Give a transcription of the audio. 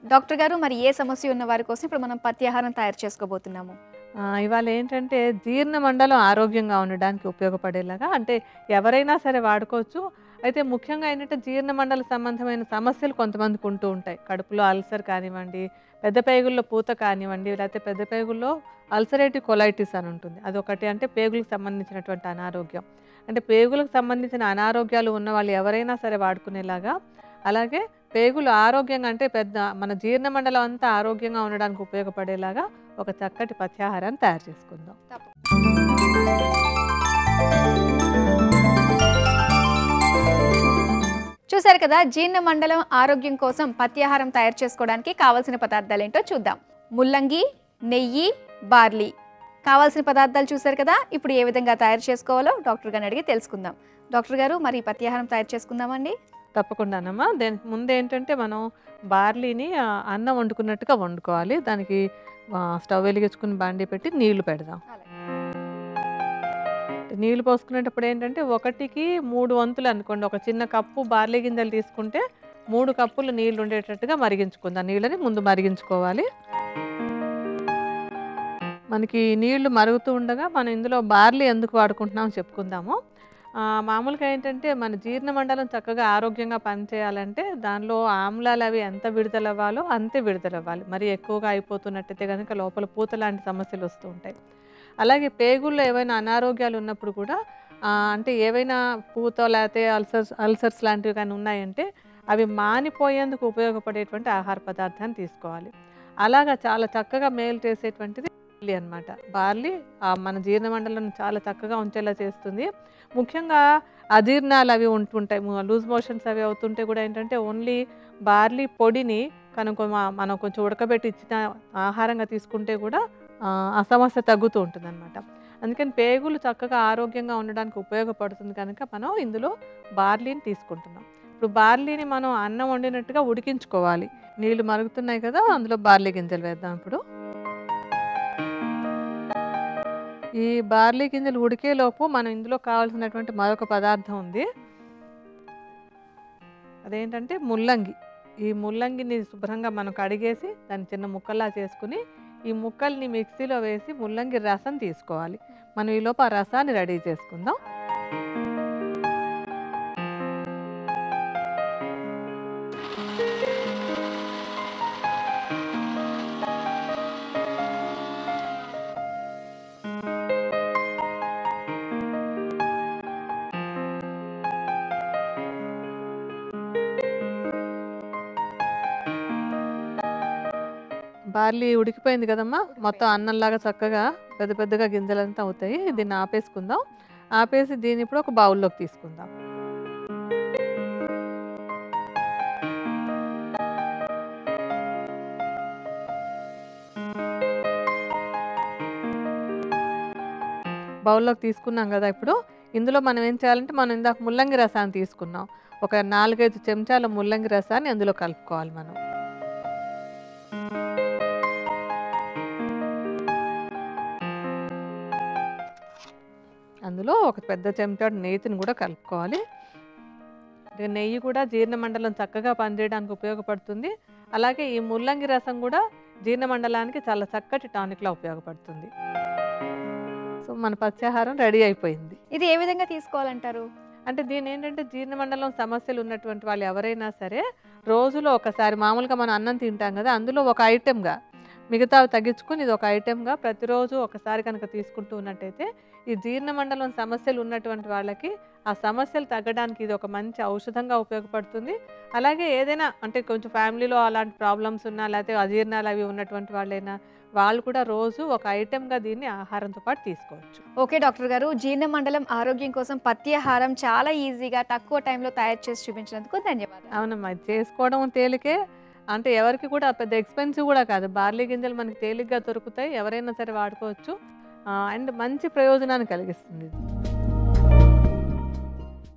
Doctor గారు మరి ఏ సమస్య ఉన్న వారి కోసం ఇప్పుడు మనం పత్యాహారం తయారు చేసుకోబోతున్నాము? ఇవాళ ఏంటంటే జీర్ణ మండలం ఆరోగ్యంగా ఉండడానికి ఉపయోగపడేలాగా అంటే ఎవరైనా సరే వాడుకోవచ్చు. అయితే ముఖ్యంగా ఏంటంటే జీర్ణ మండల సంబంధమైన సమస్యలు కొంతమందికి ఉంటూ ఉంటాయి. కడుపులో అల్సర్ కానివ్వండి, పెద్ద పేగుల్లో పూత కానివ్వండి, లేకపోతే పెద్ద పేగుల్లో అల్సరేటివ్ కొలైటిస్ అని ఉంటుంది. అదొకటి అంటే పేగులకు సంబంధించినటువంటి అనారోగ్యం. అంటే పేగులకు సంబంధించిన అనారోగ్యాలు ఉన్న వాళ్ళు ఎవరైనా సరే వాడుకునేలాగా, అలాగే పేగులు ఆరోగ్యంగా అంటే మన జీర్ణ మండలం అంతా ఆరోగ్యంగా ఉండడానికి ఉపయోగపడేలాగా ఒక చక్కటి పథ్యాహారాన్ని తయారు చేసుకుందాం. చూసారు కదా, జీర్ణ మండలం ఆరోగ్యం కోసం పత్యాహారం తయారు చేసుకోవడానికి కావాల్సిన పదార్థాలు ఏంటో చూద్దాం. ముల్లంగి, నెయ్యి, బార్లీ. కావాల్సిన పదార్థాలు చూసారు కదా. ఇప్పుడు ఏ విధంగా తయారు చేసుకోవాలో డాక్టర్ గారిని అడిగి తెలుసుకుందాం. డాక్టర్ గారు మరి పత్యాహారం తయారు చేసుకుందామండి. తప్పకుండానమ్మా. దానికి ముందు ఏంటంటే మనం బార్లీని అన్నం వండుకున్నట్టుగా వండుకోవాలి. దానికి స్టవ్ వెలిగించుకుని బాండీ పెట్టి నీళ్లు పెడదాం. నీళ్లు పోసుకునేటప్పుడు ఏంటంటే 1కి 3 వంతులు అనుకోండి. ఒక చిన్న కప్పు బార్లీ గింజలు తీసుకుంటే 3 కప్పులు నీళ్లు ఉండేటట్టుగా మరిగించుకుందాం. నీళ్ళని ముందు మరిగించుకోవాలి. మనకి నీళ్లు మరుగుతూ ఉండగా మనం ఇందులో బార్లీ ఎందుకు వాడుకుంటున్నామో చెప్పుకుందాము. మామూలుగా ఏంటంటే మన జీర్ణ మండలం చక్కగా ఆరోగ్యంగా పనిచేయాలంటే దానిలో ఆమ్లాలు అవి ఎంత విడుదలవ్వాలో అంతే విడుదలవ్వాలి. మరి ఎక్కువగా అయిపోతున్నట్టయితే కనుక లోపల పూత లాంటి సమస్యలు వస్తూ ఉంటాయి. అలాగే పేగుల్లో ఏవైనా అనారోగ్యాలు ఉన్నప్పుడు కూడా అంటే ఏవైనా పూత లేకపోతే అల్సర్స్ లాంటివి కానీ ఉన్నాయంటే అవి మానిపోయేందుకు ఉపయోగపడేటువంటి ఆహార పదార్థాన్ని తీసుకోవాలి. అలాగా చాలా చక్కగా మేలు చేసేటువంటిది బార్లీ అనమాట. బార్లీ మన జీర్ణ మండలం చాలా చక్కగా ఉంచేలా చేస్తుంది. ముఖ్యంగా అజీర్ణాలు అవి ఉంటుంటాయి, లూజ్ మోషన్స్ అవి అవుతుంటే కూడా ఏంటంటే ఓన్లీ బార్లీ పొడిని కనుక మనం కొంచెం ఉడకబెట్టి ఇచ్చిన ఆహారంగా తీసుకుంటే కూడా ఆ సమస్య తగ్గుతూ ఉంటుంది అనమాట. అందుకని పేగులు చక్కగా ఆరోగ్యంగా ఉండడానికి ఉపయోగపడుతుంది కనుక మనం ఇందులో బార్లీని తీసుకుంటున్నాం. ఇప్పుడు బార్లీని మనం అన్నం వండినట్టుగా ఉడికించుకోవాలి. నీళ్లు మరుగుతున్నాయి కదా, అందులో బార్లీ గింజలు వేద్దాం. ఇప్పుడు ఈ బార్లీ గింజలు ఉడికేలోపు మనం ఇందులో కావాల్సినటువంటి మరొక పదార్థం ఉంది. అదేంటంటే ముల్లంగి. ఈ ముల్లంగిని శుభ్రంగా మనం కడిగేసి దాన్ని చిన్న ముక్కల్లా చేసుకుని ఈ ముక్కల్ని మిక్సీలో వేసి ముల్లంగి రసం తీసుకోవాలి. మనం ఈలోపు ఆ రసాన్ని రెడీ చేసుకుందాం. బార్లీ ఉడికిపోయింది కదమ్మా, మొత్తం అన్నంలాగా చక్కగా పెద్ద పెద్దగా గింజలంతా అవుతాయి. దీన్ని ఆపేసుకుందాం. ఆపేసి దీన్ని ఇప్పుడు ఒక బౌల్లోకి తీసుకుందాం. బౌల్లోకి తీసుకున్నాం కదా. ఇప్పుడు ఇందులో మనం ఏం చేయాలంటే మనం ఇందాక ముల్లంగి రసాన్ని తీసుకున్నాం. ఒక 4-5 చెంచాల ముల్లంగి రసాన్ని అందులో కలుపుకోవాలి మనం. అందులో ఒక పెద్ద చెంచాడు నెయ్యిని కూడా కలుపుకోవాలి. నెయ్యి కూడా జీర్ణ మండలం చక్కగా పనిచేయడానికి ఉపయోగపడుతుంది. అలాగే ఈ ముల్లంగి రసం కూడా జీర్ణ మండలానికి చాలా చక్కటి టానిక్లా ఉపయోగపడుతుంది. సో మన పత్యాహారం రెడీ అయిపోయింది. ఇది ఏ విధంగా తీసుకోవాలంటారు? అంటే దీని ఏంటంటే జీర్ణ మండలం సమస్యలు ఉన్నటువంటి వాళ్ళు ఎవరైనా సరే రోజులో ఒకసారి మామూలుగా మనం అన్నం తింటాం కదా, అందులో ఒక ఐటెంగా మిగతావి తగ్గించుకుని ఇది ఒక ఐటెంగా ప్రతిరోజు ఒకసారి కనుక తీసుకుంటూ ఉన్నట్టయితే ఈ జీర్ణ మండలం సమస్యలు ఉన్నటువంటి వాళ్ళకి ఆ సమస్యలు తగ్గడానికి ఇది ఒక మంచి ఔషధంగా ఉపయోగపడుతుంది. అలాగే ఏదైనా అంటే కొంచెం ఫ్యామిలీలో అలాంటి ప్రాబ్లమ్స్ ఉన్నా లేకపోతే అజీర్ణాలు అవి ఉన్నటువంటి వాళ్ళైనా వాళ్ళు కూడా రోజు ఒక ఐటెంగా దీన్ని ఆహారంతో పాటు తీసుకోవచ్చు. ఓకే డాక్టర్ గారు, జీర్ణ మండలం ఆరోగ్యం కోసం పత్యాహారం చాలా ఈజీగా తక్కువ టైంలో తయారు చేసి చూపించినందుకు ధన్యవాదాలు. అవునమ్మా, ఇది చేసుకోవడం తేలికే. అంటే ఎవరికి కూడా పెద్ద ఎక్స్పెన్సివ్ కూడా కాదు. బార్లీ గింజలు మనకి తేలిగ్గా దొరుకుతాయి, ఎవరైనా సరే వాడుకోవచ్చు. అండ్ మంచి ప్రయోజనాన్ని కలిగిస్తుంది.